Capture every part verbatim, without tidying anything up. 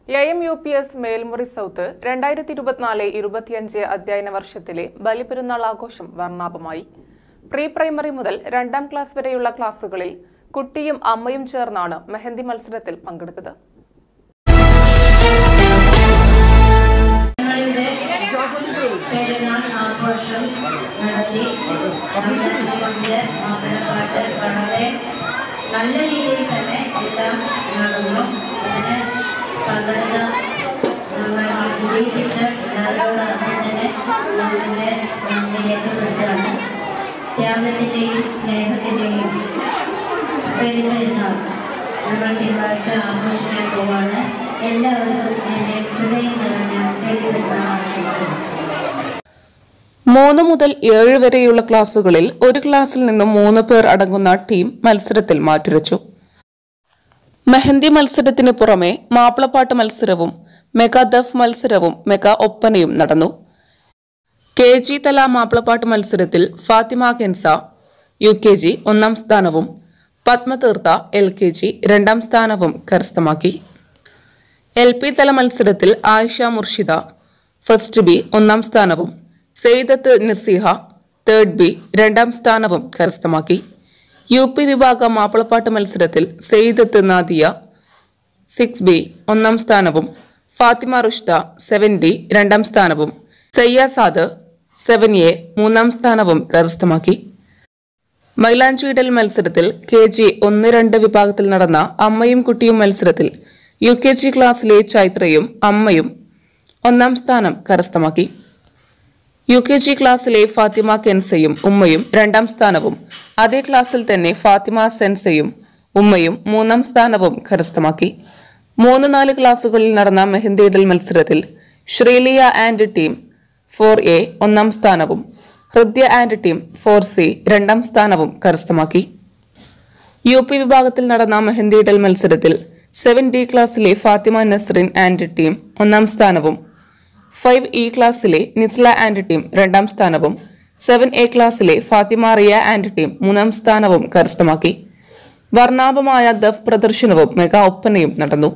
A M U P S Melmuri south രണ്ടായിരത്തി ഇരുപത്തിനാല് ഇരുപത്തിയഞ്ച് അധ്യയന വർഷത്തിലെ ബലിപെരുന്നാൾ ആഘോഷം വർണ്ണാഭമായി. പ്രീ പ്രൈമറി മുതൽ രണ്ടാം ക്ലാസ് വരെയുള്ള ക്ലാസുകളിൽ കുട്ടിയും അമ്മയും ചേർന്നാണ് മെഹന്തി മത്സരത്തിൽ പങ്കെടുത്തത്. നല്ല രീതിയിൽ തന്നെ എല്ലാം നടന്നു. അതിന് പങ്കെടുത്ത വിജയിപ്പിച്ച എല്ലാവരോടൊപ്പം തന്നെ അതിൻ്റെ നന്ദി രേഖപ്പെടുത്തുകയാണ്. ത്യാഗത്തിൻ്റെയും സ്നേഹത്തിൻ്റെയും പെരുന്നാൾ നമ്മൾ തിങ്കളാഴ്ച ആഘോഷിക്കാൻ പോവാണ്. എല്ലാവർക്കും എൻ്റെ ഹൃദയം നിറഞ്ഞ പെരുന്നാൾ ആശംസിക്കുന്നു. മൂന്ന് മുതൽ ഏഴ് വരെയുള്ള ക്ലാസുകളിൽ ഒരു ക്ലാസ്സിൽ നിന്നും മൂന്ന് പേർ അടങ്ങുന്ന ടീം മത്സരത്തിൽ മാറ്റുരച്ചു. മെഹന്തി മത്സരത്തിന് പുറമെ മാപ്പിളപ്പാട്ട് മത്സരവും മെഗാ ദഫ് മത്സരവും മെഗാ ഒപ്പനയും നടന്നു. കെ ജി തല മാപ്പിളപ്പാട്ട് മത്സരത്തിൽ Fathima Kenza U K G ഒന്നാം സ്ഥാനവും പത്മതീർത്ത എൽ കെ ജി രണ്ടാം സ്ഥാനവും കരസ്ഥമാക്കി. എൽ പി തല മത്സരത്തിൽ ആയിഷ മുർഷിദ ഫസ്റ്റ് ബി ഒന്നാം സ്ഥാനവും സെയ്ദത്ത് നസീഹ തേർഡ് ബി രണ്ടാം സ്ഥാനവും കരസ്ഥമാക്കി. യു പി വിഭാഗം മാപ്പിളപ്പാട്ട് മത്സരത്തിൽ സെയ്ദത്ത് നാദിയ സിക്സ് ബി ഒന്നാം സ്ഥാനവും ഫാത്തിമ റുഷ്ദ സെവൻ ഡി രണ്ടാം സ്ഥാനവും സയ്യാസാദ് സെവൻ എ മൂന്നാം സ്ഥാനവും കരസ്ഥമാക്കി. മൈലാഞ്ചിയിടൽ മത്സരത്തിൽ കെ ജി ഒന്ന് രണ്ട് വിഭാഗത്തിൽ നടന്ന അമ്മയും കുട്ടിയും മത്സരത്തിൽ യു കെ ജി ക്ലാസ്സിലെ ചൈത്രയും അമ്മയും ഒന്നാം സ്ഥാനം കരസ്ഥമാക്കി. യു കെ ജി ക്ലാസ്സിലെ ഫാത്തിമ കെൻസയും ഉമ്മയും രണ്ടാം സ്ഥാനവും അതേ ക്ലാസ്സിൽ തന്നെ ഫാത്തിമ സെൻസയും ഉമ്മയും മൂന്നാം സ്ഥാനവും കരസ്ഥമാക്കി. മൂന്ന് നാല് ക്ലാസുകളിൽ നടന്ന മെഹന്തിയിടൽ മത്സരത്തിൽ Sreeliya and team four A ഒന്നാം സ്ഥാനവും Hridya and team four C രണ്ടാം സ്ഥാനവും കരസ്ഥമാക്കി. യു പി വിഭാഗത്തിൽ നടന്ന മെഹന്തിയിടൽ മത്സരത്തിൽ സെവൻ ഡി ക്ലാസ്സിലെ ഫാത്തിമ നസ്രിൻ ആൻഡ് ടീം ഒന്നാം സ്ഥാനവും ഫൈവ് ഇ ക്ലാസ്സിലെ നിസ്ല ആൻഡ് ടീം രണ്ടാം സ്ഥാനവും സെവൻ എ ക്ലാസ്സിലെ ഫാത്തിമ റിയ ആൻഡ് ടീം മൂന്നാം സ്ഥാനവും കരസ്ഥമാക്കി. വർണ്ണാഭമായ ദഫ് പ്രദർശനവും മെഗാ ഒപ്പനയും നടന്നു.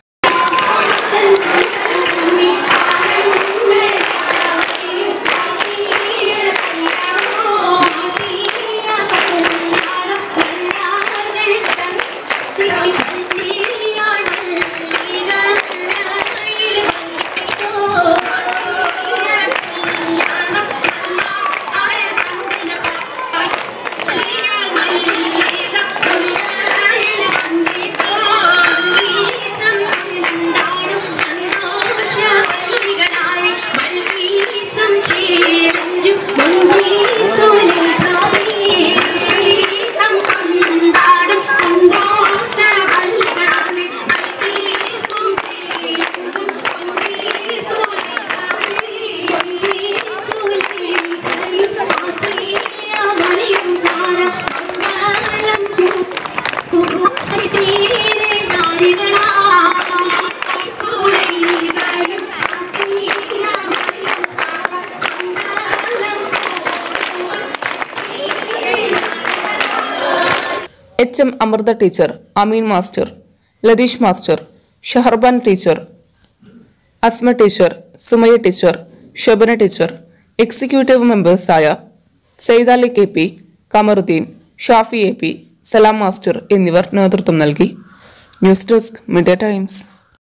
H M Amrutha teacher, Ameen master, Latheesh master, Shaharban teacher, Asma teacher, Sumaya teacher, Shabana teacher, executive മെമ്പേഴ്സായ Saidali K P, Kamaruddeen, Shafi A P, Salam master എന്നിവർ നേതൃത്വം നൽകി. News desk media times.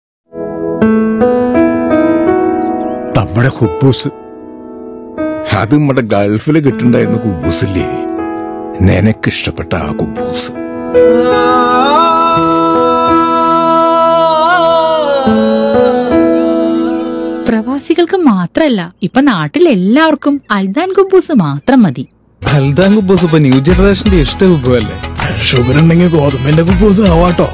നമ്മുടെ കുബൂസ് അത് നമ്മുടെ ഗൾഫിൽ കിട്ടുണ്ടായിരുന്ന കുബൂസില്ലേ, നിനക്കിഷ്ടപ്പെട്ട ആ കുബൂസ്. പ്രവാസികൾക്ക് മാത്രല്ല, ഇപ്പൊ നാട്ടിൽ എല്ലാവർക്കും അൽദാൻ കുബൂസ് മാത്രം മതി. അൽദാൻ കുബൂസ് ഇപ്പൊ ന്യൂ ജനറേഷന്റെ ഇഷ്ട കുബുവല്ലേ. ഷുഗർ ഉണ്ടെങ്കിൽ ഗോതമ്പിന്റെ കുബൂസ് ആവാട്ടോ.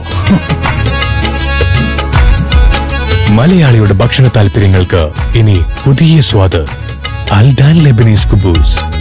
മലയാളിയുടെ ഭക്ഷണ താല്പര്യങ്ങൾക്ക് ഇനി പുതിയ സ്വാദ്. അൽദാൻ ലെബനീസ് കുബൂസ്.